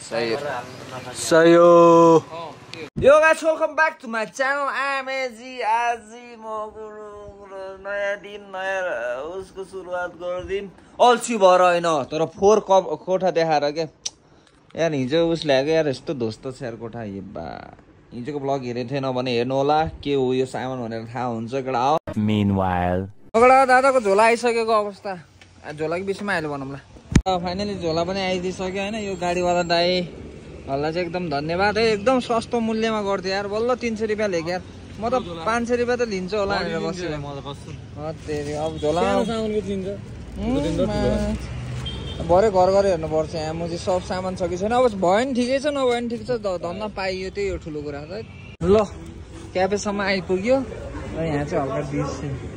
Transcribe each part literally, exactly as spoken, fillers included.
सही सयो यो guys welcome back to my channel आमेजी आजी म नयाँ दिन नयाँ उसको सुरुवात गर्दिन अल्छी भएर होइन तर फोर कप कोठा देखाएर के यार हिजो उस ल्याएको यार यस्तो ध्वस्तो छ यार कोठा यो बा हिजोको ब्लग हेरेको थिएन भने हेर्नु होला के हो यो सामान भनेर थाहा हुन्छ केटा हो Meanwhile अगडा दादाको झोला आइसकेको अवस्था झोलाको विषयमा आइले भनौँला फाइनली झोला पनि आइदिइसक्यो होइन यो गाडीवाला दाईहरूलाई चाहिँ एकदम धन्यवाद है एकदम सस्तो मूल्यमा गर्थ्यो यार बल्ल तिन सय रुपियाँ लेख्यो यार म त पाँच सय रुपियाँ त लिन्छु होला भनेर बस्छु अब झोला भरे घर घर हेर्नुपर्छ यहाँ म चाहिँ सब सामान छ कि छैन अब भयो नि ठिकै छ नभयो नि ठिक छ धन्न पाइयो त्यही हो ठुलो कुरा है ल क्याफेसम्म आइपुग्यो र यहाँ चाहिँ हल्का डिस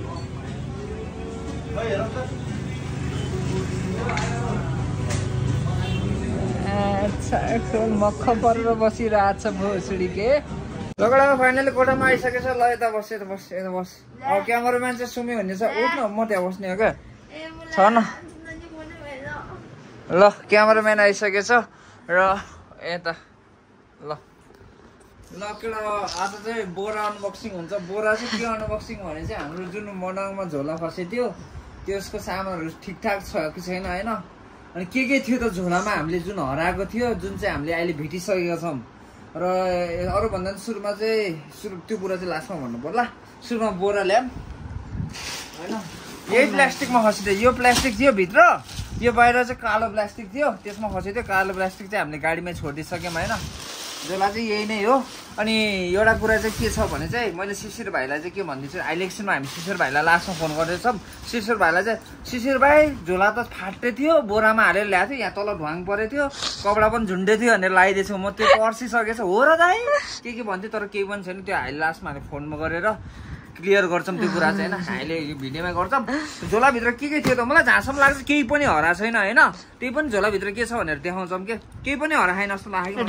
मक्ख परेर बसिरहेको छ भोसडी के लगडा फाइनली कोठामा आइसकेछ ल यता बस यता बस यता बस अब क्यामेराम्यान चाहिँ सुमी भन्ने छ उठ न म त्यहाँ बस्ने हो क्या छ न ल क्यामेराम्यान आइसकेछ र यता ल ल केटा आज चाहिँ बोरा अनबक्सिङ हुन्छ बोरा चाहिँ के अनबक्सिङ भने चाहिँ हाम्रो जुन मडङमा झोला फसेको थियो त्यसको सामानहरू ठिकठाक छ कि छैन होइन अनि के के थियो त झोलामा हामीले जुन हराएको थियो जुन चाहिँ हामीले अहिले भेटिसकेका छौँ र अरूभन्दा सुरुमा चाहिँ सुरु त्यो कुरा चाहिँ लास्टमा भन्नु पर्ला सुरुमा बोरा ल्याम होइन यही प्लास्टिकमा खसिदियो यो प्लास्टिक थियो भित्र यो बाहिर चाहिँ कालो प्लास्टिक थियो त्यसमा खसेको थियो कालो प्लास्टिक चाहिँ हामीले गाडीमै छोडिदिइसक्यौँ होइन झोला चाहिँ यही नै हो अनि एउटा कुरा चाहिँ के छ भने चाहिँ मैले शिशिर भाइलाई चाहिँ के भनिदिन्छु अहिले एकछिनमा हामी शिशिर भाइलाई लास्टमा फोन गर्दैछौँ शिशिर भाइलाई चाहिँ शिशिर भाइ झोला त फाट्दै थियो बोरामा हालेर ल्याएको थियो यहाँ तल ढुवाङ परेको थियो कपडा पनि झुन्डे थियो भनेर लगाइदिएछु म त्यो पर्सिसकेछ हो र दाइ के के भन्थ्यो तर केही पनि छैन त्यो हामीले लास्टमा हामी फोनमा गरेर क्लियर गर्छौँ त्यो कुरा चाहिँ होइन हामीले यो भिडियोमा गर्छौँ झोलाभित्र के के थियो त मलाई जहाँसम्म लाग्छ केही पनि हरा छैन होइन त्यही पनि झोलाभित्र के छ भनेर देखाउँछौँ के केही पनि हराएन जस्तो लागेको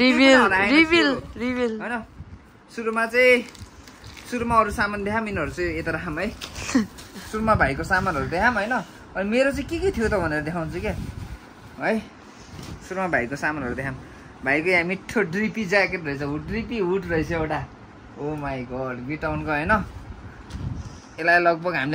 होइन सुरुमा चाहिँ सुरुमा अरू सामान देखाम यिनीहरू चाहिँ यता राखौँ है सुरुमा भाइको सामानहरू देखाम होइन अनि मेरो चाहिँ के के थियो त भनेर देखाउँछु क्या है सुरुमा भाइको सामानहरू देखाम भाइको यहाँ मिठो ड्रिपी ज्याकेट रहेछ ड्रिपी हुड रहेछ एउटा ओ माई गड बिटाउनको होइन यसलाई लगभग हामीले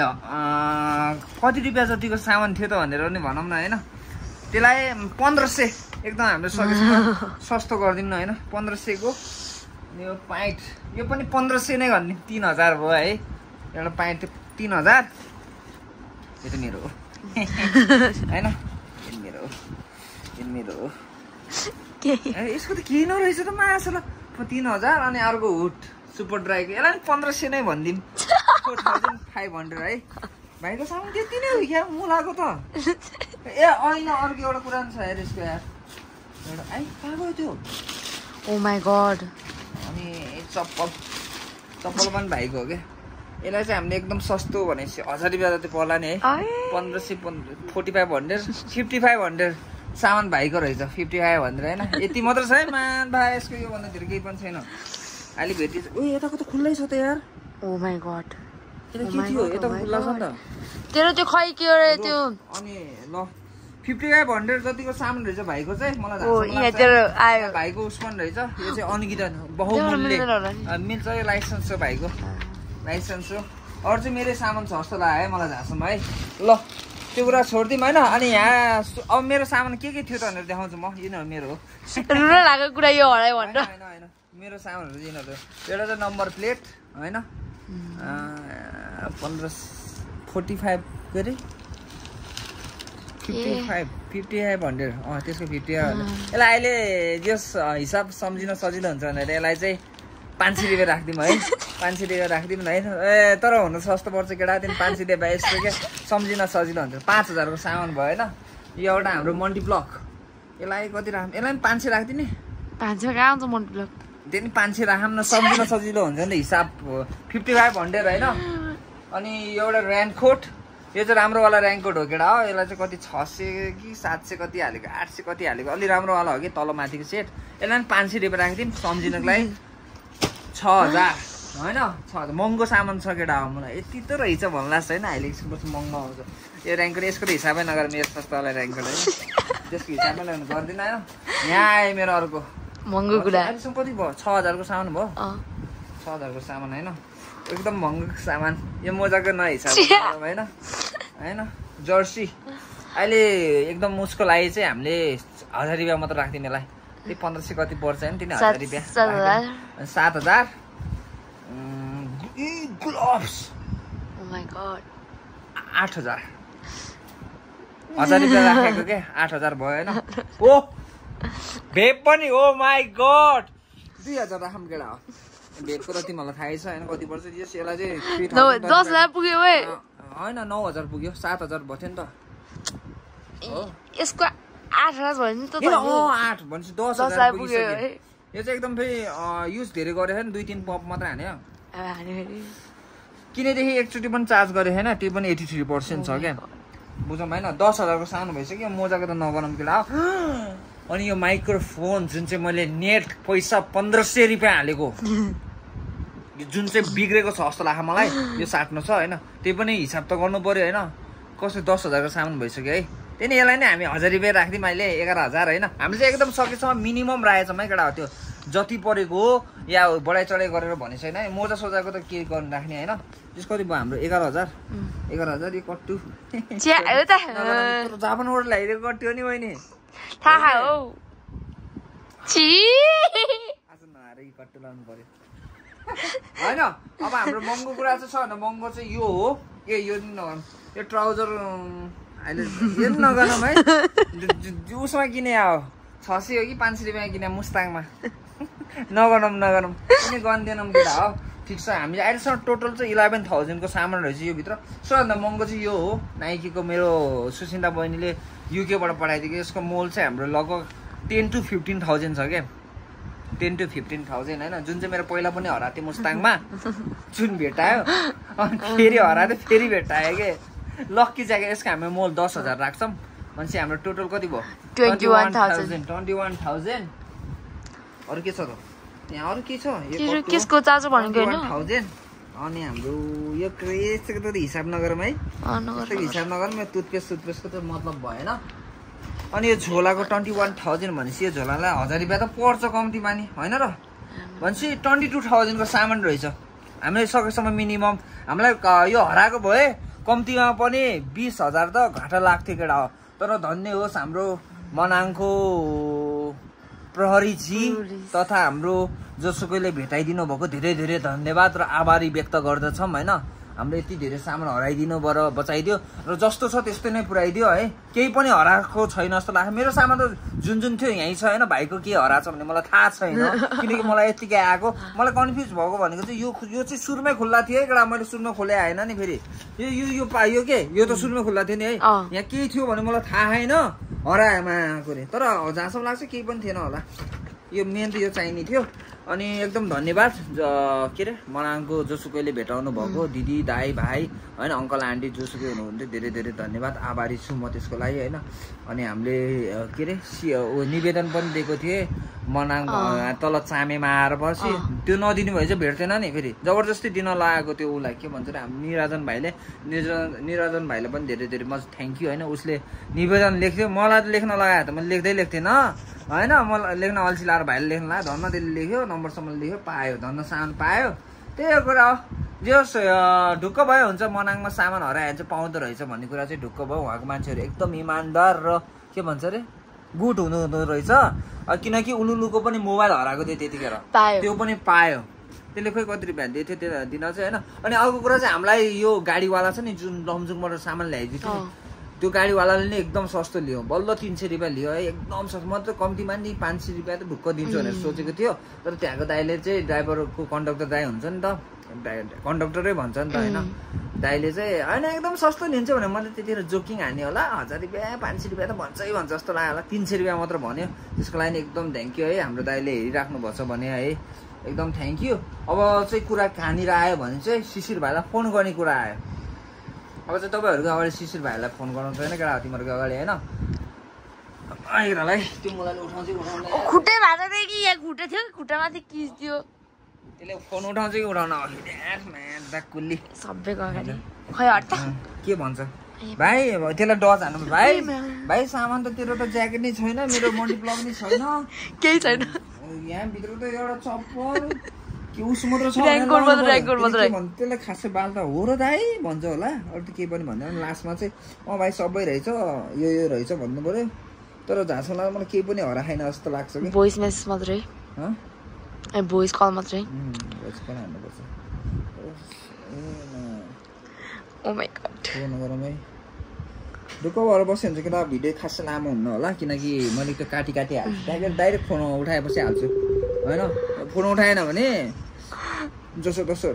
कति रुपियाँ जतिको सामान थियो त भनेर नि भनौँ न होइन त्यसलाई पन्ध्र सय एकदम हामीले सकेसम्म सस्तो गरिदिउँ न होइन पन्ध्र सयको यो पाइन्ट यो पनि पन्ध्र सय नै गरिदिउँ तिन हजार भयो है एउटा पाइन्ट तिन हजार यो त मेरो हो होइन यो मेरो हो यो मेरो हो यसको त केही नरहेछ त मासला तिन हजार अनि अर्को हुड सुपर ड्राईको यसलाई पनि पन्ध्र सय नै भनिदिउँ फोर थाउजन्ड फाइभ हन्ड्रेड है भाइको सामान त्यति नै हो क्या मुलाको त ए ऐन अर्को एउटा कुरा पनि छ यार यसको यार एउटा आइ कहाँ गयो त्यो ओ माई गड अनि चप्पल चप्पल पनि भाइको हो क्या यसलाई चाहिँ हामीले एकदम सस्तो भनेपछि हजार रुपियाँ जति पर्ला नि है पन्ध्र सय पन्ध्र forty five hundred fifty five hundred सामान भाइको रहेछ फिफ्टी फाइभ हन्ड्रेड होइन यति मात्र छ है मान भाइ यसको योभन्दा धेरै केही पनि छैन अहिले भेटिन्छ ओ यताको त खुल्लै छ त यार ओ माई गड के थियो यताको खुल्ला छ नि त तेरो त्यो खै के रे त्यो अनि ल फिफ्टी फाइभ हन्ड्रेड जतिको सामान रहेछ भाइको चाहिँ मलाई भाइको उस पनि रहेछ यो चाहिँ अनगित बहुमूल्य मिल्छ यो लाइसेन्स छ भाइको लाइसेन्स हो अरू चाहिँ मेरै सामान छ जस्तो लाग्यो है मलाई जहाँसम्म है ल त्यो कुरा छोडिदिउँ होइन अनि यहाँ अब मेरो सामान के के थियो त भनेर देखाउँछु म यिनीहरू मेरो हो लागेको कुरा यो हरायो भनेर होइन होइन मेरो सामानहरू यिनीहरू एउटा चाहिँ नम्बर प्लेट होइन पन्ध्र फोर्टी फाइभ के अरे fifty five fifty five hundred अँ त्यसको फिफ्टी फाइभ हन्ड्रेड यसलाई अहिले जस हिसाब सम्झिन सजिलो हुन्छ भनेर यसलाई चाहिँ पाँच सय रुपियाँ राखिदिउँ है पाँच सय रुपियाँ राखिदिउँ न है ए तर हुनु सस्तो पर्छ केटा तिमी पाँच सय रुपियाँ यस्तो क्या सम्झिन सजिलो हुन्छ पाँच हजारको सामान भयो होइन यो एउटा हाम्रो मल्टिब्लक यसलाई कति राखौँ यसलाई पनि पाँच सय राखिदिने पाँच सय कहाँ आउँछ मल्टिब्लक त्यो नि पाँच सय राखौँ न सम्झिन सजिलो हुन्छ नि त हिसाब फिफ्टी फाइभ हन्ड्रेड होइन अनि एउटा ऱ्यानकोट यो चाहिँ राम्रोवाला ऱ्यानकोट हो केटा हो यसलाई चाहिँ कति छ सय कि सात सय कति हालेको आठ सय कति हालेको अलि राम्रोवाला हो कि तल माथिको सेट यसलाई पनि पाँच सय रुपियाँ राखिदिउँ सम्झिनको लागि छ हजार होइन छ हजार महँगो सामान छ केटा हो मलाई यति त रहेछ भन्ला छैन अहिले एकछिन पछि महँगो आउँछ यो ऱ्याङ्कोट यसको त हिसाबै नगरेर मेरो सस्तोवाला ऱ्याङ्कोट होइन त्यसको हिसाबमा ल्याउनु गर्दिन होइन यहाँ आयो मेरो अर्को महँगो कुरा अहिलेसम्म कति भयो छ हजारको सामान भयो अँ छ हजारको सामान होइन एकदम महँगो सामान यो मोजाको नहिसाब होइन होइन जर्सी अहिले एकदम उसको लागि चाहिँ हामीले हजार रुपियाँ मात्र राख्थ्यौँ यसलाई त्यही पन्ध्र सय कति पर्छ होइन तिन हजार रुपियाँ सात हजार ग्लोभ्स आठ हजार हजार रुपियाँ राखेको के आठ हजार भयो होइन ओ भेप पनि हो माई गड दुई हजार राखौँ केटा हो भेपको त तिमीहरूलाई थाहै छ होइन कति पर्छ यसलाई चाहिँ दस हजार पुग्यो होइन नौ हजार पुग्यो सात हजार भयो थियो नि त यसको आठ हजार भयो नि त आठ भनेपछि दस हजार पुग्यो यो चाहिँ एकदम फेरि युज धेरै गरेको छैन दुई तिन पम्प मात्रै हान्यो किनेदेखि एकचोटि पनि चार्ज गरेको छैन त्यो पनि एटी थ्री पर्सेन्ट छ क्या बुझौँ होइन दस हजारको सानो भइसक्यो मोजाको त नगरौँ कि ला अनि यो माइक्रोफोन जुन चाहिँ मैले नेट पैसा पन्ध्र सय रुपियाँ हालेको जुन चाहिँ बिग्रेको छ जस्तो लाग्छ मलाई यो साट्नु छ होइन त्यही पनि हिसाब त गर्नु पर्यो होइन कसै दस हजारको सामान भइसक्यो है त्यही नै यसलाई नै हामी हजार रुपियाँ राख्दिउँ अहिले एघार हजार होइन हामीले चाहिँ एकदम सकेसम्म मिनिमम राखेको छौँ है केटा हो त्यो जति परेको हो या बढाइ चढाइ गरेर भने छैन है मोजा सोजाको त के गर्नु राख्ने होइन त्यसको कति भयो हाम्रो एघार हजार एघार हजार यो कट्टु जापानबाट ल्याइदिएको कट्टु हो नि बहिनी थाहा हो आज नआएर यी कट्टु लाउनु पर्यो होइन अब हाम्रो महँगो कुरा चाहिँ छ भने महँगो चाहिँ यो हो ए यो नि नगरौँ यो ट्राउजर अहिले यो नि नगरौँ है उसमा किने हो छ सय हो कि पाँच सय रुपियाँ किने मुस्ताङमा नगरौँ नगरौँ किन गर्दैनौँ केटा हो ठिक छ हामीले अहिलेसम्म टोटल चाहिँ इलेभेन थाउजन्डको सामान रहेछ यो भित्र सबभन्दा महँगो चाहिँ यो हो नाइकीको मेरो सुसिन्दा बहिनीले युकेबाट पठाइदिएको यसको मोल चाहिँ हाम्रो लगभग टेन टु फिफ्टिन थाउजन्ड छ क्या टेन टु फिफ्टिन थाउजन्ड होइन जुन चाहिँ मेरो पहिला पनि हराएको थियो मुस्ताङमा जुन भेटायो अनि फेरि हराएको थियो फेरि भेटायो कि लक्की ज्याकेट यसको हाम्रो मोल दस हजार राख्छौँ भनेपछि हाम्रो टोटल कति भयो twenty one thousand twenty one thousand अरू के छ त यहाँ अरू के छ केसको चार्जर भनेको हैन थाउजन्ड अनि हाम्रो यो क्रेजको त हिसाब नगरौँ है हिसाब नगरौँ यो टुथपेस्ट सुथपेस्टको त मतलब भएन अनि यो झोलाको ट्वेन्टी वान थाउजन्ड भनेपछि यो झोलालाई हजार रुपियाँ त पर्छ कम्ती मानि होइन र भनेपछि ट्वेन्टी टू थाउजन्डको सामान रहेछ हामीले सकेसम्म मिनिमम हामीलाई यो हराएको भए कम्तीमा पनि बिस हजार त घाटा लाग्थ्यो केटा हो तर धन्य होस् हाम्रो मनाङको प्रहरीजी तथा हाम्रो जसुकैले भेटाइदिनु भएको धेरै धेरै धन्यवाद र आभारी व्यक्त गर्दछौँ होइन हाम्रो यति धेरै सामान हराइदिनु बर बचाइदियो र जस्तो छ त्यस्तै नै पुऱ्याइदियो है केही पनि हराएको छैन जस्तो लाग्छ मेरो सामान त जुन जुन थियो यहीँ छ होइन भाइको के हराएको छ भने मलाई थाहा छैन किनकि मलाई यतिकै आएको मलाई कन्फ्युज भएको भनेको चाहिँ यो यो चाहिँ सुरुमै खुल्ला थियो है एउटा मैले सुरुमा खोले आएन नि फेरि यो यो यो पायो के यो त सुरुमै खुल्ला थियो नि है यहाँ केही थियो भने मलाई थाहा छैन हराएमा कुरे तर जहाँसम्म लाग्छ केही पनि थिएन होला यो मेन त यो चाहिने थियो अनि एकदम धन्यवाद के अरे मनाङको जोसुकैले भेटाउनु भएको दिदी दाई भाइ होइन अङ्कल आन्टी जोसुकै हुनुहुन्थ्यो धेरै धेरै धन्यवाद आभारी छु म त्यसको लागि होइन अनि हामीले के अरे निवेदन पनि दिएको थिएँ मनाङ तल चामेमा आएर पछि त्यो नदिनु भए चाहिँ भेट्थेन नि फेरि जबरजस्ती दिन लगाएको त्यो उसलाई के भन्छ अरे हाम्रो निराजन भाइले निराजन निराजन भाइले पनि धेरै धेरै म थ्याङ्क यू होइन उसले निवेदन लेख्थ्यो मलाई त लेख्न लगायो त मैले लेख्दै लेख्थेन होइन मलाई लेख्न अल्छी लाएर भाइले लेख्न लाग्यो धन्न त्यसले लेख्यो नम्बरसम्म लेख्यो पायो धन्न सामान पायो त्यही कुरा हो जे होस् ढुक्क भयो हुन्छ मनाङमा सामान हरायो भने चाहिँ पाउँदो रहेछ भन्ने कुरा चाहिँ ढुक्क भयो उहाँको मान्छेहरू एकदम इमान्दार र के भन्छ अरे गुड हुनु हुँदो रहेछ किनकि उलुलुको पनि मोबाइल हराएको थियो त्यतिखेर त्यो पनि पायो त्यसले खोइ कति रुपियाँ दिएको थियो त्यो दिन चाहिँ होइन अनि अर्को कुरा चाहिँ हामीलाई यो गाडीवाला छ नि जुन लमजुङबाट सामान ल्याइदिएको थियो त्यो गाडीवालाले नै एकदम सस्तो लियो बल्ल तिन सय रुपियाँ लियो है एकदम सस्तो म त कम्तीमा नि पाँच सय रुपियाँ त ढुक्क दिन्छु भनेर सोचेको थियो तर त्यहाँको दाइले चाहिँ ड्राइभरको कन्डक्टर दाइ हुन्छ नि त कन्डक्टरै भन्छ नि त होइन दाइले चाहिँ होइन एकदम सस्तो लिन्छ भने मैले त्यतिखेर जोकिङ हान्ने होला हजार रुपियाँ पाँच सय रुपियाँ त भन्छै भन्छ जस्तो लाग्यो होला तिन सय रुपियाँ मात्र भन्यो त्यसको लागि एकदम थ्याङ्क यू है हाम्रो दाइले हेरिराख्नु भएको छ भने है एकदम थ्याङ्क यू अब चाहिँ कुरा कहाँनिर आयो भने चाहिँ शिशिर भाइलाई फोन गर्ने कुरा आयो अब चाहिँ तपाईँहरूको अगाडि शिशिर भाइलाई फोन गर्नु छैन केटा तिमीहरूको अगाडि होइन आइरहलाई त्यो मोबाइल उठाउँछ कि उठाउँदैन खुट्टै भाँचा थियो कि यहाँ खुट्टा थियो खुट्टामाथि किस थियो त्यसले फोन उठाउँछ कि उठाउन कुल्ली सबैको अगाडि खै हट्टा के भन्छ भाइ त्यसलाई डज हान्नु भाइ भाइ सामान त तेरो त ज्याकेट नै छैन मेरो मन्डी ब्लग नै छैन केही छैन यहाँ भित्र त एउटा चप्पल कि उस मात्र छ ऱ्याङ्कोट मात्र ऱ्याङ्कोट मात्र त्यसलाई खासै बाल त हो र दाइ भन्छ होला अरू त केही पनि भन्दैन लास्टमा चाहिँ अँ भाइ सबै रहेछ यो यो रहेछ भन्नु पर्यो तर झाँसोला मलाई केही पनि हराएन जस्तो लाग्छ कि भोइस मेसेज मात्रै ए भोइस कल मात्रै भोइस कल हान्नुपर्छ ओ माई गॉड फोन गरौँ है ढुक्क भएर बस्यो भने चाहिँ किन भिडियो खासै लामो हुन्न होला किनकि मैले त्यो काटी काटी हाल्छु डाइरेक्ट डाइरेक्ट फोन उठाएपछि हाल्छु होइन फोन उठाएन भने जसो तसो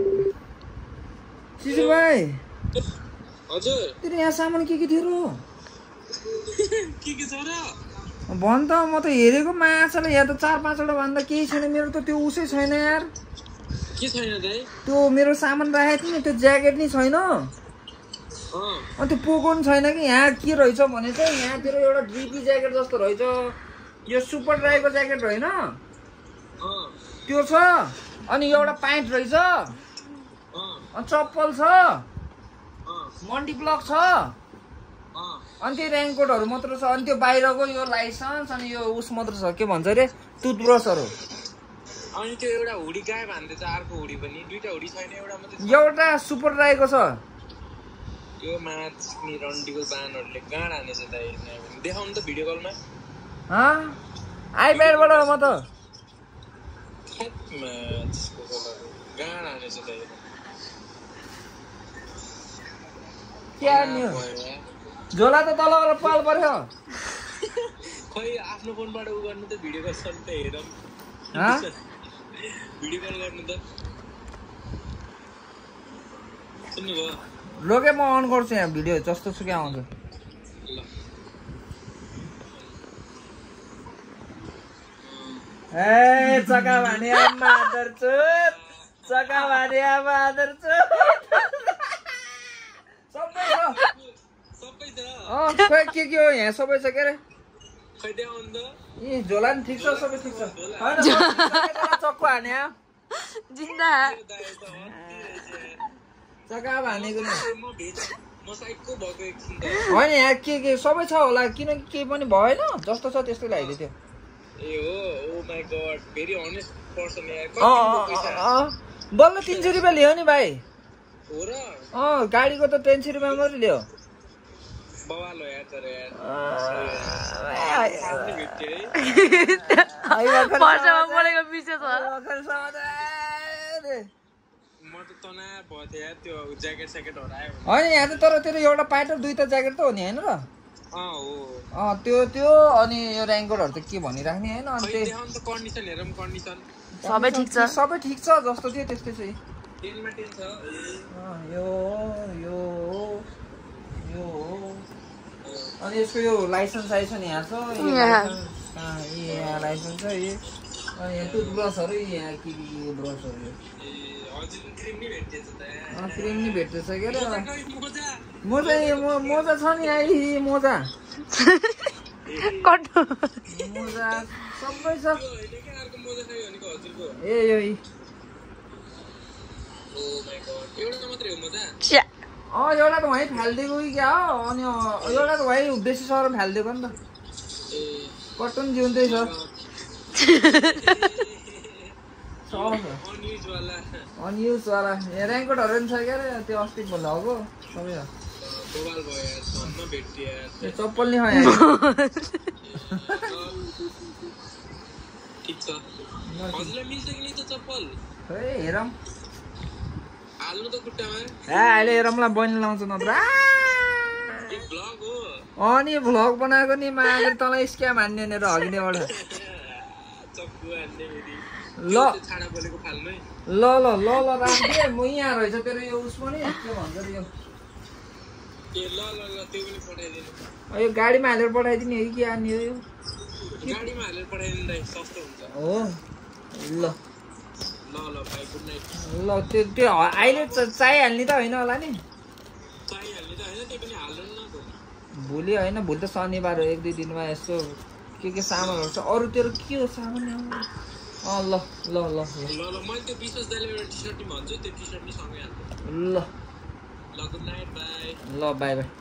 चिजु भाइ हजुर तेरो यहाँ सामान के के थियो र के के छ र भन् त म त हेरेको माछाले यहाँ त चार पाँचवटा भन्दा केही छैन मेरो त त्यो उसै छैन यार के छैन दाइ त्यो मेरो सामान राखेको थिएँ नि त्यो ज्याकेट नि छैन अनि त्यो पोको पनि छैन कि यहाँ के रहेछ भने चाहिँ यहाँ तेरो एउटा ड्रिपी ज्याकेट जस्तो रहेछ यो सुपर ड्राईको ज्याकेट होइन त्यो छ अनि एउटा प्यान्ट रहेछ अनि चप्पल छ मन्डी ब्लक छ अनि त्यो रेनकोटहरू मात्र छ अनि त्यो बाहिरको यो लाइसेन्स अनि यो उस मात्र छ के भन्छ अरे टुथब्रसहरू अनि त्यो एउटा हुडी गायब हान्दैछ अर्को हुडी पनि दुईटा हुडी छैन एउटा मात्रै एउटा सुपर ड्राईको छ यो माछ नि रन्डीको बानहरुले गाड हानेछ दाइ देखाउनु त भिडियो कलमा ह आइप्याडबाट म त माछको गाड हानेछ दाइ के नि झोला त तल गएर पाल पर्यो खै आफ्नो फोनबाट उ गर्नु त भिडियो कल त हेरौँ ह भिडियो कल गर्नु त सुन्नु भयो लोके म अन गर्छु यहाँ भिडियो जस्तो सुकै आउँछ ए चका भने मादर चोत चका भने मादर चोत सबै छ सबै छ अ खोइ के के हो यहाँ सबै छ के रे खै देखाउनु त ए झोला नि ठिक छ सबै ठिक छ हैन चक्कु हाने जिन्दा चका भनेको नि म भेज म साइडको भएको एकछिन त होइन यहाँ के के सबै छ होला किनकि केही पनि भएन जस्तो छ त्यस्तै ल्याइदियो त्यो ए हो oh my god very honest person यार अँ अँ बल्ल तिन सय रुपियाँ लियो नि भाइ हो र अँ गाडीको त तिन सय रुपियाँ मात्रै लियो बवाल हो यार तर यार पर्सामा परेको विषय छ म त तना भयो थियो यार त्यो ज्याकेट स्याकेट हरायो होइन यहाँ त तर तेरो एउटा प्यान्ट र दुईटा ज्याकेट त हो नि होइन र अँ हो अँ त्यो त्यो अनि यो रेनकोटहरू त के भनिराख्ने होइन अनि खै त्यही देखाउनु त कन्डिसन हेरौँ कन्डिसन सबै ठिक छ सबै ठिक छ जस्तो थियो त्यस्तै छ टेन मा टेन छ यो यो यो अनि यसको यो लाइसेन्स आएछ नि यहाँ छ यो लाइसेन्स कहाँ यहाँ लाइसेन्स छ यो अनि यहाँ टुथब्रसहरू यहाँ के के ब्रसहरू क्रिम नि भेट्दैछ त क्रिम नि भेट्दैछ के अरे मोजा मोजा मोजा छ नि अहिले मोजा कट मोजा सबै छ होइन के अर्को मोजा खायो भनेको हजुरको ए यो ओ माय गॉड एउटा मात्रै हो मोजा अँ एउटा त वहीँ फालिदिएको कि क्या हो अनि एउटा त वहीँ बेसी सर फालिदिएको नि त ए कटन जिउँदै छ अनयुज वाला अनयुज वाला यहाँ रेनकोटहरू पनि छ क्या अरे त्यो अस्ति लगाएको सबै छ बवाल भयो यार धन्न भेट्यो यार त्यो चप्पल नि खायो ठिक छ हजुरलाई मिल्छ कि नि त चप्पल खै हेरौँ हाल्नु त खुट्टामा ए अहिले हेरौँला बहिनी लाउँछ नत्र एक ब्लग हो अनि भ्लग बनाएको नि माले तँलाई स्क्याम हान्ने भनेर हगिनेबाट चक्कु हान्ने फेरि ल छाडा बोलेको फाल्नु है ल ल ल ल राखिदिए म यहाँ रहेछ तेरो यो उस पनि के भन्छ यो ए ल ल ल त्यो पनि पठाइदिनु यो गाडीमा हालेर पठाइदिने हो कि के हान्ने हो यो गाडीमा हालेर पठाइदिनु दाइ सस्तो हुन्छ हो ल ल ल भाइ गुड नाइट ल त्यो त्यो अहिले चाहिहाल्ने त होइन होला नि चाहिहाल्ने त होइन त्यही पनि हाल्नु न भोलि होइन भोलि त शनिबार हो एक दुई दिनमा यसो के के सामानहरू छ अरू तेरो के हो सामान अँ ल ल ल ल ल मैले त्यो विश्वास दाइले एउटा टी सर्ट नि भन्छु त्यो टी सर्ट नि सँगै हाल्छु ल ल गुड नाइट बाई ल बाई बाई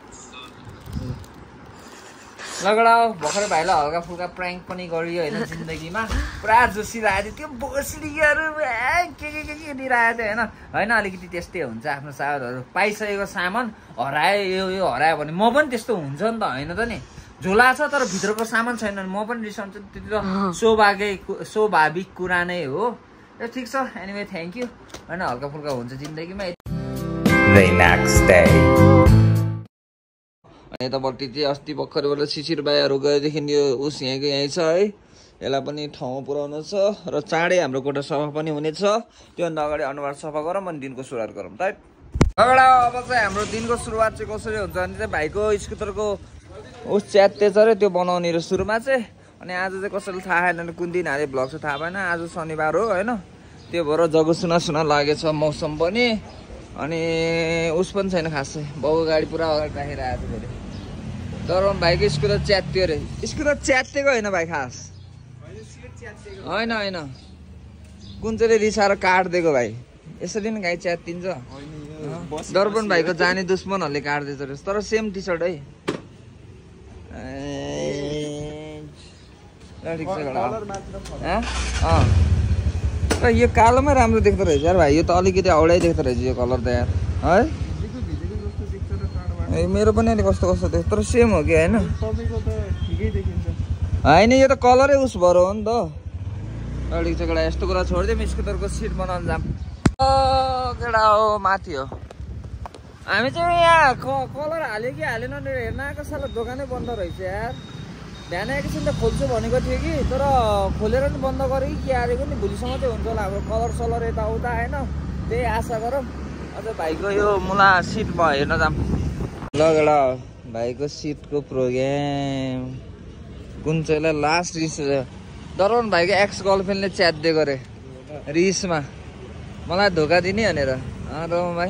लगडा भर्खरै भाइलाई हल्का फुल्का प्र्याङ्क पनि गरियो होइन जिन्दगीमा पुरा जोसिरहेको थियो त्यो बोसडीहरू के के के के दिइरहेको थियो होइन होइन अलिकति त्यस्तै हुन्छ आफ्नो साथहरू पाइसकेको सामान हरायो यो यो हरायो भने म पनि त्यस्तो हुन्छ नि त होइन त नि झोला छ तर भित्रको सामान छैन भने म पनि रिसाउँछु त्यो त सौभाग्य स्वाभाविक कुरा नै हो ए ठिक छ एनिवे थ्याङ्क यू होइन हल्का फुल्का हुन्छ जिन्दगीमा The next day. यतापट्टि चाहिँ अस्ति भर्खरबाट शिशिर भाइहरू गएदेखि यो उस यहीँको यहीँ छ है यसलाई पनि ठाउँमा पुऱ्याउनु छ र चाँडै हाम्रो कोठा सफा पनि हुनेछ त्योभन्दा अगाडि अनुहार सफा गरौँ अनि दिनको सुरुवात गरौँ त लगडा अब चाहिँ हाम्रो दिनको सुरुवात चाहिँ कसरी हुन्छ भने चाहिँ भाइको स्कुटरको उस च्यात्ते छ अरे त्यो बनाउने र सुरुमा चाहिँ अनि आज चाहिँ कसैलाई थाहा छैन कुन दिन हाले भ्लग चाहिँ थाहा भएन आज शनिबार हो होइन त्यो भएर जग्गा सुना सुना लागेछ मौसम पनि अनि उस पनि छैन खासै बाउको गाडी पुरा अगाडि राखिरहेको थियो फेरि तर भाइको स्कुटर च्यात्यो अरे स्कुटर च्यात्तेको होइन भाइ खास होइन होइन कुन चाहिँ रिसाएर काटिदिएको भाइ यसरी नै गाई च्यात्तिन्छ दर्पण भाइको जाने दुश्मनहरूले काटिदिएछ अरे तर सेम टी सर्ट है ठिक छ यो कालोमै राम्रो देख्दो रहेछ यार भाइ यो त अलिकति औडै देख्दो रहेछ यो कलर त यार है ए मेरो पनि अलिक कस्तो कस्तो देख्छ तर सेम हो कि होइन होइन यो त कलरै उस भएर हो नि त अलिक चाहिँ केटा यस्तो कुरा छोडिदिउँ स्कुटरको सिट बनाउनु जाऊँ केटा हो माथि हो हामी चाहिँ यहाँ कलर हाल्यो कि हालेन हेर्न आएको साला दोकानै बन्द रहेछ यार बिहान एकैछिन त खोल्छु भनेको थियो कि तर खोलेर नि बन्द गरेँ कि के हालेको नि भोलिसम्म चाहिँ हुन्छ होला हाम्रो कलर सलर यताउता होइन त्यही आशा गरौँ अझ भाइको यो मुला सिट भयो हेर्न जाऊँ ल एउटा भाइको सिटको प्रोग्राम कुन चाहिँलाई लास्ट रिस डराउनु भाइको एक्स गर्लफ्रेन्डले च्याट दिएको अरे रिसमा मलाई धोका दिने भनेर अँ रम भाइ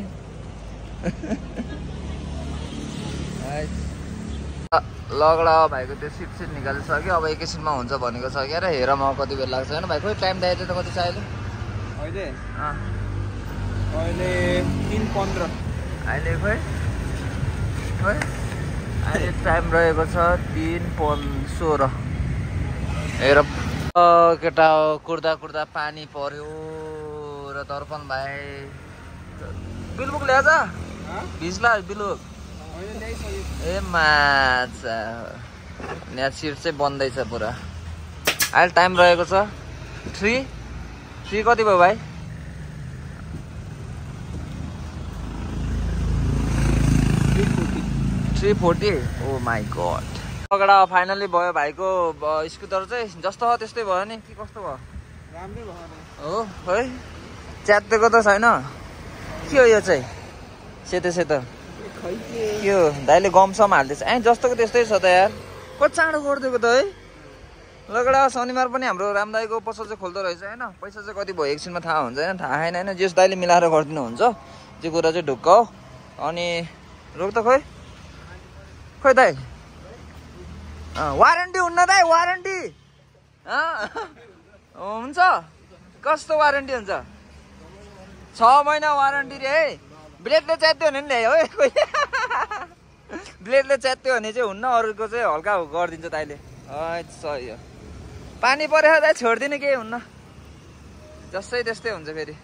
लगडा भाइको त्यो सिट सिट निकालिसक्यो अब एकैछिनमा हुन्छ भनेको छ क्या हेर म कति बेर लाग्छ होइन भाइ खोइ टाइम दिएको त कति छ अहिले अहिले अहिले तिन पन्ध्र अहिले खोइ खोइ अहिले टाइम रहेको छ तिन पन् सोह्र हेर केटा कुर्दा कुर्दा पानी पर्यो र दर्पण भाइ बिलबुक ल्याएछ भिज्ला बिलुक ए माछा यहाँ सिट चाहिँ बन्दैछ पुरा अहिले टाइम रहेको छ थ्री थ्री कति भयो भाइ three forty oh my god अगाडा फाइनली भयो भाइको स्कुटर चाहिँ जस्तो हो त्यस्तै भयो नि कि कस्तो भयो राम्रै भयो हो है च्यात्तेको त छैन के हो यो चाहिँ सेतो सेतो के हो दाइले गमसम हाल्दैछ ए जस्तोको त्यस्तै छ त यार कति चाँडो गरिदिएको त है लगडा शनिबार पनि हाम्रो रामदाईको पसल चाहिँ खोल्दो रहेछ होइन पैसा चाहिँ कति भयो एकछिनमा थाहा हुन्छ होइन थाहा छैन होइन जस दाइले मिलाएर गरिदिनुहुन्छ त्यो कुरा चाहिँ ढुक्क हो अनि रोक त खोइ खोइ दाइ वारेन्टी हुन्न दाइ वारेन्टी हुन्छ कस्तो वारेन्टी हुन्छ छ महिना वारेन्टी रे है ब्लेडले च्यात्यो भने नि ल्यायो है कोही ब्लेडले च्यात्यो भने चाहिँ हुन्न अरूको चाहिँ हल्का गरिदिन्छ दाइले सही हो पानी परेको दाइ छोडिदिने केही हुन्न जस्तै त्यस्तै हुन्छ फेरि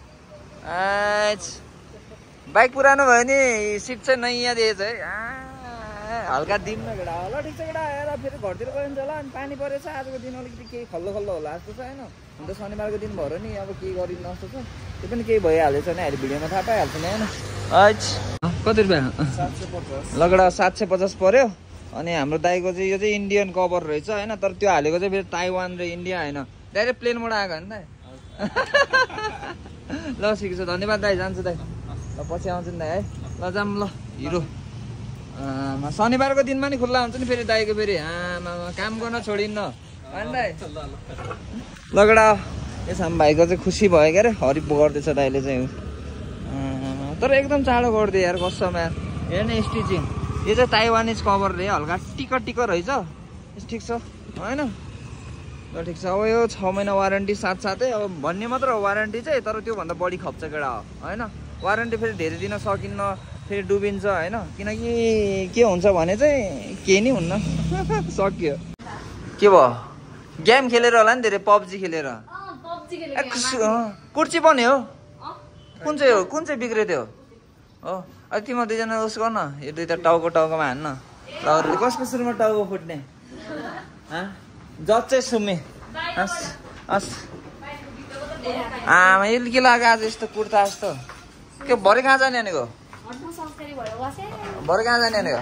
बाइक पुरानो भयो नि सिट चाहिँ नयाँ दिएछ है हल्का दिउँ न केटा ल ठिक छ केटा आएर फेरि घरतिर गइन्छ होला अनि पानी परेछ आजको दिन अलिकति केही खल्लो खल्लो होला जस्तो छ होइन हुन त शनिबारको दिन भएर नि अब केही गरिदिनु जस्तो छ त्यो पनि केही भइहालेछ नि अहिले भिडियोमा थाहा पाइहाल्छ नि होइन कति रुपियाँ लगडा सात सय पचास पर्यो अनि हाम्रो दाइको चाहिँ यो चाहिँ इन्डियन कभर रहेछ होइन तर त्यो हालेको चाहिँ फेरि ताइवान र इन्डिया होइन डाइरेक्ट प्लेनबाट आएको होइन दाइ ल ठिक छ धन्यवाद दाइ जान्छु दाइ ल पछि आउँछु नि दाइ है ल जाऊँ ल हिरो शनिबारको दिनमा नि खुल्ला हुन्छ नि फेरि दाइको फेरि आमा काम गर्न छोडिन्न होइन दाइ लगडा यसमा भाइको चाहिँ खुसी भयो क्या अरे हरिप गर्दैछ दाइले चाहिँ तर एकदम चाँडो गरिदियो यार कसमा यार हेर न स्टिचिङ यो चाहिँ ताइवानिज कभर रे हल्का टिक टिक रहेछ ठिक छ होइन ल ठिक छ अब यो छ महिना वारेन्टी साथसाथै अब भन्ने मात्र हो वारेन्टी चाहिँ तर त्योभन्दा बढी खप्छ केटा हो होइन वारेन्टी फेरि धेरै दिन सकिन्न फेरि डुबिन्छ होइन किनकि के हुन्छ भने चाहिँ केही नै हुन्न सक्यो के भयो गेम खेलेर होला नि धेरै पब्जी खेलेर कुर्ची पनि हो कुन चाहिँ हो कुन चाहिँ बिग्रियो त्यो हो अब तिम्रो दुईजना उस गर न यो दुईवटा टाउको टाउकोमा हान्न र कसको सुरुमा टाउको फुट्ने जज चाहिँ सुमे हस् हस् आमा यसले के लाग्यो आज यस्तो कुर्ता जस्तो के भरे कहाँ जाने भनेको भरे कहाँ जाने भनेको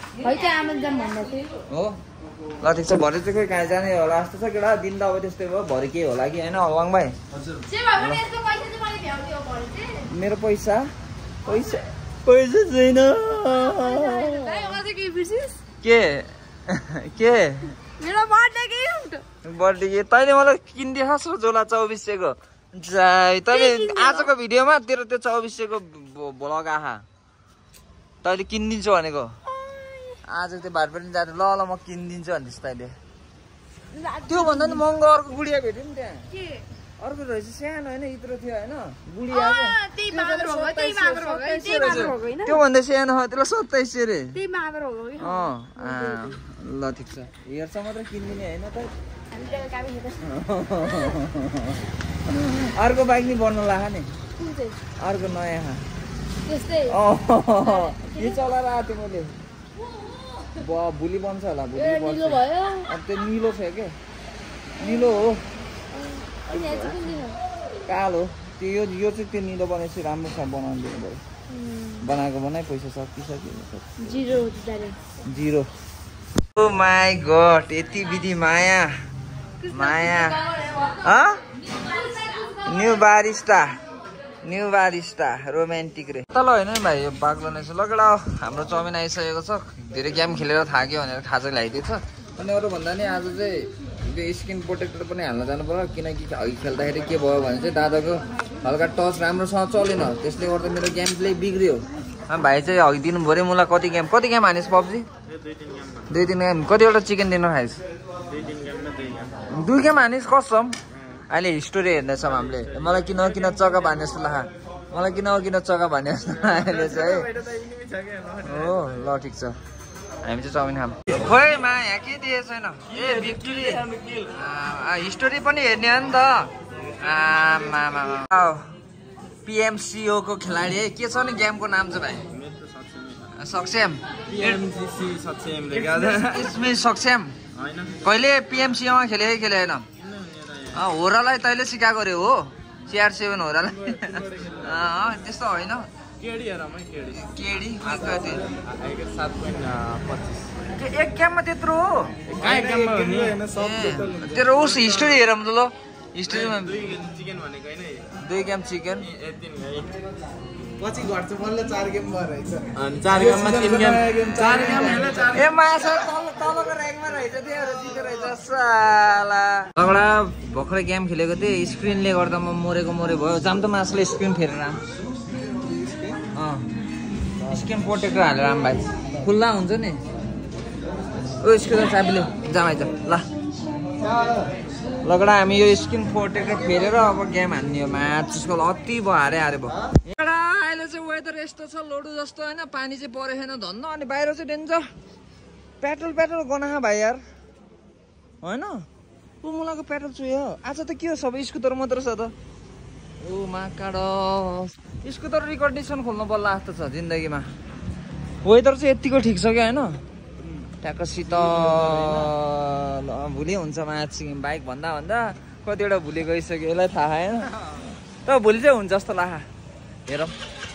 हो ल ठिक छ भरे चाहिँ खोइ कहाँ जाने होला जस्तो छ केटा दिन त अब त्यस्तै भयो भरे के होला कि होइन अवाङ भाइ मेरो पैसा पैसा पैसा छैन के के बर्थडे के तैँले मलाई किनिदिएछस् झोला चौबिस सयको तैँले आजको भिडियोमा तेरो त्यो चौबिस सयको भ्लग आहा तैँले किनिदिन्छु भनेको आज त्यो भात पनि जाँदा ल ल म किनिदिन्छु भन्दैछु तैँले त्योभन्दा नि महँगो अर्को गुडिया भेट्यो नि त्यहाँ अर्को रहेछ सानो होइन यत्रो थियो होइन गुडिया त्योभन्दा सानो हो त्यसलाई सत्ताइस सय रे अँ ल ठिक छ हेर्छ मात्र किनिदिने होइन त अर्को बाइक नि बन्नु लाग्यो नि अर्को नयाँ यो चलाएर आएको थिएँ मैले भोलि बन्छ होला भोलि बन्छ अब त्यो निलो छ क्या निलो हो कालो त्यो यो यो चाहिँ त्यो निलो बनाएपछि राम्रोसँग बनाउनु दिनु पऱ्यो बनाएको बनाइ पैसा सकिसक्यो जिरो ओ माई गॉड यति विधि माया माया new barista new barista romantic रे तल होइन भाइ यो बाग्लो नै छ लगेडा हाम्रो चाउमिन आइसकेको छ धेरै गेम खेलेर थाक्यो भनेर खाजा ल्याइदिएछ अनि अरू भन्दा नि आज चाहिँ त्यो स्किन प्रोटेक्टर पनि हाल्न जानु पर्यो किनकि अघि खेल्दाखेरि के भयो भने चाहिँ दादाको हल्का टच राम्रोसँग चलेन त्यसले गर्दा मेरो गेम प्ले बिग्रियो भाइ चाहिँ अघि दिनुभयो मलाई कति गेम कति गेम हानेस् पब्जी दुई तिन गेम कतिवटा चिकन डिनर खाएछ दुई गेम हानेस् कसम अहिले हिस्टोरी हेर्नेछौँ हामीले मलाई किन किन चक्का भन्ने जस्तो लाग्छ मलाई किन किन चक्का भन्ने जस्तो अहिले चाहिँ हो ल ठिक छ हामी चाहिँ चाउमिन खाम खोइ मा यहाँ के दिएको छैन ए भिक्टोरी हिस्टोरी पनि हेर्ने हो नि त आमा पिएमसिओ को खेलाडी है के छ नि गेमको नाम चाहिँ भाइ सक्षम इसमें सक्षम कहिले पिएमसिओमा खेले खेलेन होरालाई तैँले सिकाएको रे हो सिआर सेभेन होरालाई त्यस्तो होइन एक गेममा त्यत्रो हो तेरो उस हिस्ट्री हेरौँ त ल हिस्ट्रीमा दुई गेम चिकन पछि घट्छ बल्ल चार गेम भइरहेछ चार गेममा तीन गेम चार गेम ए माछा तल तलको र्याङ्कमा रहेछ त्यहाँ जिते रहेछ साला लगडा भर्खरै गेम खेलेको थिएँ स्क्रिनले गर्दा म मरेको मरे भयो जाम त माछाले स्क्रिन फेरेर अँ स्क्रिन प्रोटेक्टर हालेर आम भाइ खुल्ला हुन्छ नि ओ स्क्रिन चाबीले जाम आइज ल लगडा हामी यो स्क्रिन प्रोटेक्टर फेरेर अब गेम हान्ने हो म्याचको अति भयो हारे हारे भयो एउटा अहिले चाहिँ वेदर यस्तो छ लोडु जस्तो होइन पानी चाहिँ परेको छैन धन्न अनि बाहिर चाहिँ डेन्जर पेट्रोल पेट्रोल गना भाइ यार होइन ऊ मुलाको पेट्रोल चुयो आज त के हो सबै स्कुटर मात्र छ त ओ माकाड स्कुटर रिकन्डिसन खोल्नु पर्ला जस्तो छ जिन्दगीमा वेदर चाहिँ यतिको ठिक छ क्या होइन ट्याक्क शीतल भुली हुन्छ म्याच बाइक भन्दा भन्दा कतिवटा भुली गइसक्यो यसलाई थाहा होइन तर भोलि चाहिँ हुन्छ जस्तो लाग्छ हेरौँ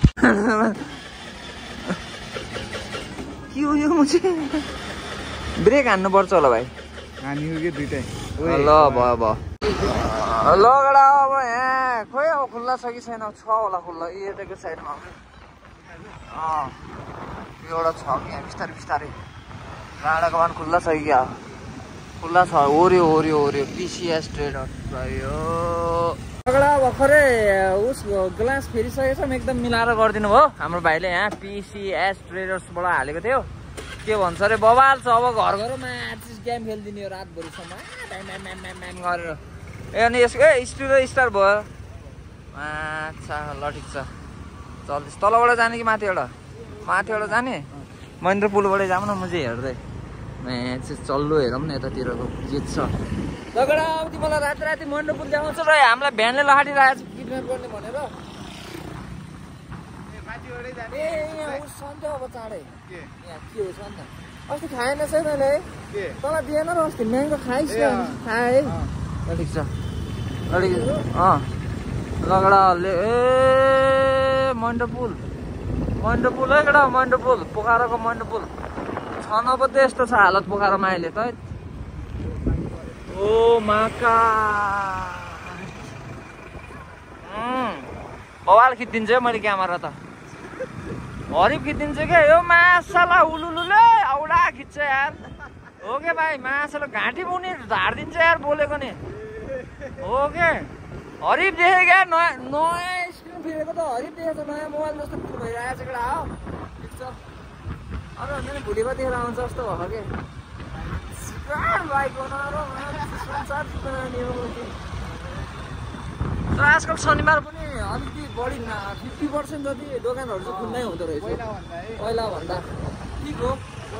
के हो यो म चाहिँ ब्रेक हान्नुपर्छ होला भाइ हानि हो कि दुइटै ल भयो भयो लगडा अब यहाँ खोइ अब खुल्ला छ कि छैन छ होला खुल्ला यताको साइडमा अँ एउटा छ कि यहाँ बिस्तारै बिस्तारै राणाको वान खुल्ला छ कि क्या खुल्ला छ ओर्यो ओर्यो ओर्यो पिसिएस ट्रेडर भयो लगडा भर्खरै उस ग्लास फेरिसकेको छ एकदम मिलाएर गरिदिनु भयो हाम्रो भाइले यहाँ पिसिएस ट्रेडर्सबाट हालेको थियो के भन्छ अरे बबाल छ अब घर घरमा आर्टिस्ट गेम खेलिदिने हो रातभरिसम्म गरेर ए अनि यसको ए स्टुडियो स्टार भयो अच्छा ल ठिक छ चल्दैछ तलबाट जाने कि माथिबाट माथिबाट जाने महेन्द्र पुलबाटै जाऊँ न म चाहिँ हेर्दै यहाँ चाहिँ चल्लो हेरौँ न यतातिरको के छ लगडा अब तिमीलाई राति राति महेन्द्र पुल देखाउँछ र हामीलाई भ्यानले लहाटिरहेको छ किडन्याप गर्ने भनेर ए यहाँ उस छ नि त अब चाँडै यहाँ के हो छ नि त अस्ति खाएन चाहिँ मैले तँलाई दिएन र अस्ति म्याङ्गो खाइस् खाए अलिक छ अलिक अँ लगडाले ए महेन्द्र पुल महेन्द्र पुल है केटा महेन्द्र पुल पोखराको महेन्द्र पुल छ नबद्दे यस्तो छ हालत पोखरामा अहिले त ओ माका बवाल खिचिदिन्छ है मैले क्यामेरा त हरिफ खिचिदिन्छु क्या यो मासाला उलुलुले औडा खिच्छ यार हो के भाइ मासाला घाँटी मुनि झारिदिन्छ यार बोलेको नि हो के हरिफ देखेँ क्या नयाँ नयाँ स्क्रिन फेरेको त हरिफ देखेको छ नयाँ मोबाइल जस्तो ठुलो भइरहेको छ केटा हो ठिक छ अरू भन्दा नि भुलिको देखेर आउँछ जस्तो भयो के बाइक बनाएर तर आजकल शनिबार पनि अलिकति बढी फिफ्टी पर्सेन्ट जति दोकानहरू चाहिँ खुल्लै हुँदो रहेछ पहिला भन्दा ठिक हो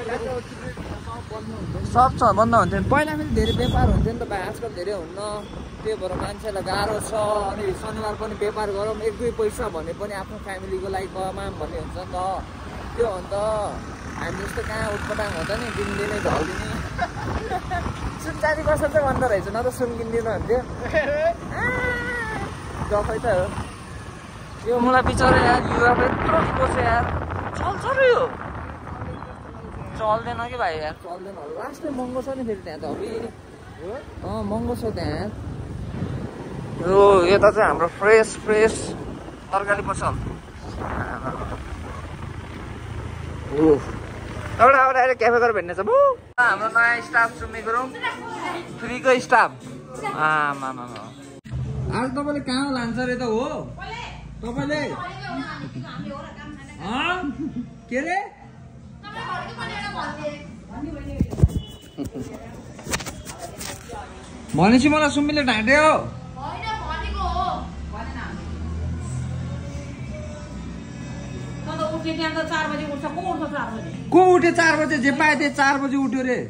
सब छ बन्द हुन्थ्यो पहिला पनि धेरै व्यापार हुन्थ्यो नि त भाइ आजकल धेरै हुन्न त्यही भएर मान्छेलाई गाह्रो छ अनि शनिबार पनि व्यापार गरौँ एक दुई पैसा भने पनि आफ्नो फ्यामिलीको लागि कमाम भन्ने हुन्छ नि त त्यो हो नि त हामी जस्तो कहाँ उटपटाङ हुन्छ नि दिनदिनै ढल्दिने सुन चाँदी बसेर चाहिँ भन्दो रहेछ न त सुन किनिदिनु हुन्थ्यो दफै त हो यो मलाई बिचरा यार युवा यत्रो ठुलो छ यार चल्छ र यो चल्दैन कि भाइ यार चल्दैन लास्टै महँगो छ नि फेरि त्यहाँ त अबि अँ महँगो छ त्यहाँ यो यता चाहिँ हाम्रो फ्रेस फ्रेस तरकारी पसल ओ एउटा एउटा अहिले क्याफे गरेर भेट्ने छ बु हाम्रो नयाँ स्टाफ सुन्ने गरौँ फ्रीको स्टाफ आमा आज तपाईँले कहाँ लान्छ अरे त हो तपाईँले के अरे भनेपछि मलाई सुम्मीले ढाँट्यो को उठ्यो चार बजे जे पाए त्यो चार बजे उठ्यो रे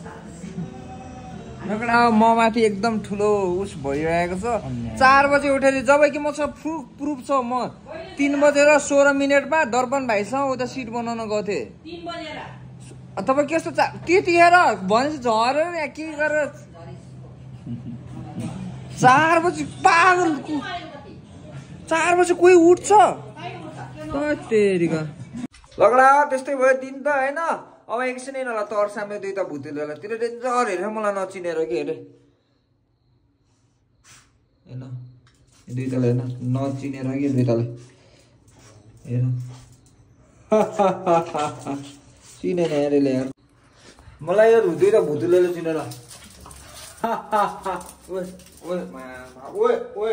म माथि एकदम ठुलो उस भइरहेको छ चार बजे उठेर जब कि मसँग प्रुफ प्रुफ छ म तीन बजेर सोह्र मिनटमा दर्पण भाइसँग उता सिट बनाउन गएको थिएँ तपाईँ कस्तो चा त्यतिखेर भनेपछि झरेर यहाँ के गरेर चार बजी पागल चार बजी कोही उठ्छ तेरिका लगडा त्यस्तै भयो दिन त होइन अब एकछिन नला तर्सामे दुईटा भुतेललाई त्यसले डेन्जर हेरेर मलाई नचिनेर कि हेरे हेर्न दुईटालाई हेर्न नचिनेर कि दुईटालाई हेर चिनेन हेरेले यार मलाई यो दुईटा भुतेलले चिनेर ओए ओए ओए ओए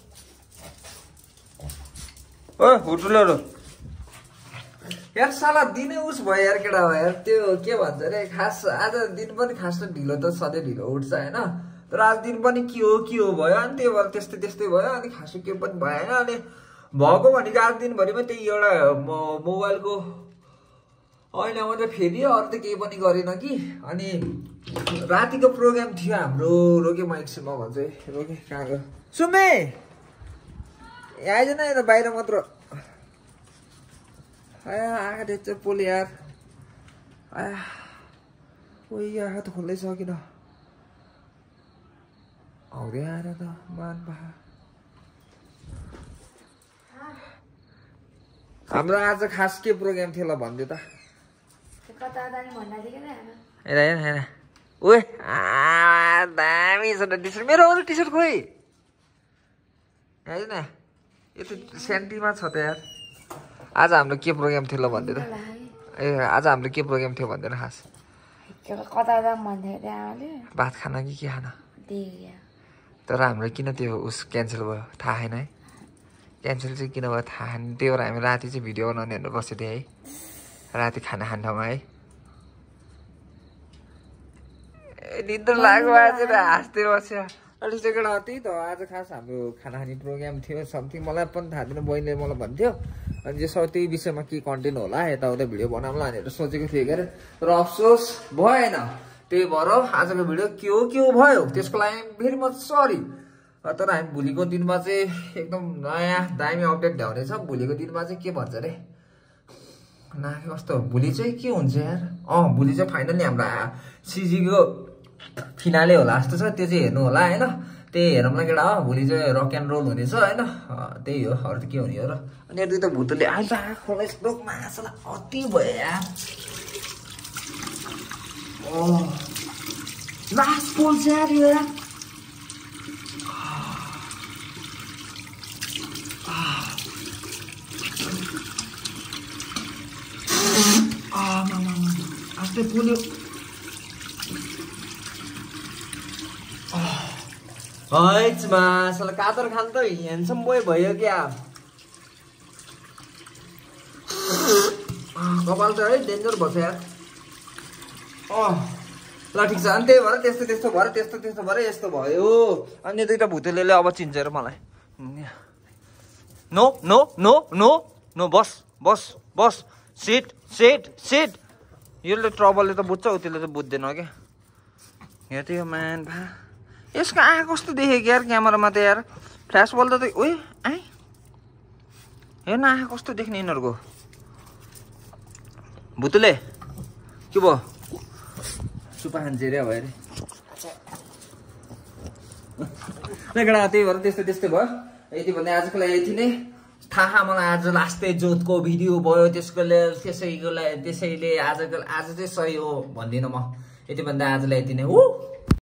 ओए हुटुलहरू यार साला दिनै उस भयो यार केटा हो यार त्यो के भन्छ अरे खास आज दिन पनि खास ढिलो त सधैँ ढिलो उठ्छ होइन तर आज दिन पनि के हो के हो भयो अनि त्यही भएर त्यस्तै त्यस्तै भयो अनि खासै के पनि भएन अनि भएको भनेको आज दिनभरिमा त्यही एउटा मोबाइलको ऐना मात्रै फेरि अरू त केही पनि गरेन कि अनि रातिको प्रोग्राम थियो हाम्रो रोके म एकछिनमा भन्छु है रोके कहाँ गयो सुमे आइज न यता बाहिर मात्र आया आँखा देख्छ पोल यार आया कोही आँखा त खोल्दै सकिन आउँदै आएर त मान पा हाम्रो आज खास के प्रोग्राम थियो ल भनिदियो त हेर हेर हेर ओए दामी छ त टी सर्ट मेरो अरू टी सर्ट खोइ हेर न यो त सेन्टीमा छ त यार आज हाम्रो के प्रोग्राम थियो ल भन्दैन ए आज हाम्रो के प्रोग्राम थियो भन्दैन खास भात खान कि के खान तर हाम्रो किन त्यो उस क्यान्सल भयो थाहा छैन है क्यान्सल चाहिँ किन भयो थाहा छैन त्यही भएर हामी राति चाहिँ भिडियो बनाउने हेर्नु बसेको थियौँ है राति खाना खाने ठाउँमा है ए निद्रा लाग्यो आज हाँस्दै बस्यो अलिक चाहिँ केटा त्यही त आज खास हाम्रो खाना खाने प्रोग्राम थियो समथिङ मलाई पनि थाहा थिएन बहिनीले मलाई भन्थ्यो अनि यसो त्यही विषयमा के कन्टेन्ट होला यताउता भिडियो बनाउँला भनेर सोचेको थिएँ के अरे तर अफसोस भएन त्यही भएर आजको भिडियो के हो के हो भयो त्यसको लागि भेरी मच सरी तर हामी भोलिको दिनमा चाहिँ एकदम नयाँ दामी अपडेट ल्याउनेछ भोलिको दिनमा चाहिँ के भन्छ अरे ना कस्तो भोलि चाहिँ के हुन्छ यार अँ भोलि चाहिँ फाइनली हाम्रो सिजीको फिनाले होला जस्तो छ त्यो चाहिँ हेर्नु होला होइन त्यही हेरौँला केटा हो भोलि चाहिँ रक एन्ड रोल हुनेछ होइन त्यही हो अरू त के हुने हो र अनि अरू त भुतले अहिले त आँखोलाई यस्तो मासुलाई अति भयो यार लास्ट पोल्छ यार यो यार आस्ते पोल्यो हैचमा साला कातर खान त ह्यान्डसम बोय भयो क्या कपाल त है डेन्जर भन्छ यार अँ ल ठिक छ अनि त्यही भएर त्यस्तो त्यस्तो भएर त्यस्तो त्यस्तो भएर यस्तो भयो अनि दुईवटा भुतेले अब चिन्छ र मलाई no no no no no बस बस बस सिट सिट सिट यसले ट्रबलले त बुझ्छ त्यसले त बुझ्दैन क्या हेर्दै यो म्यान भा यसको आँखा कस्तो देखेँ यार क्यामेरामा त यार फ्ल्यास बल त ओए आइ हेर्न आँखा कस्तो देख्ने यिनीहरूको भुतुले के भयो सुपा खान्छ अरे भयो अरे केटा त्यही भएर त्यस्तो त्यस्तै भयो यति भन्ने आजको लागि यति नै थाहा मलाई आज लास्टै जोतको भिडियो भयो त्यसको त्यसैको लागि त्यसैले आजको आज चाहिँ सही हो भन्दिनँ म यति भन्दा आजलाई यति नै हो।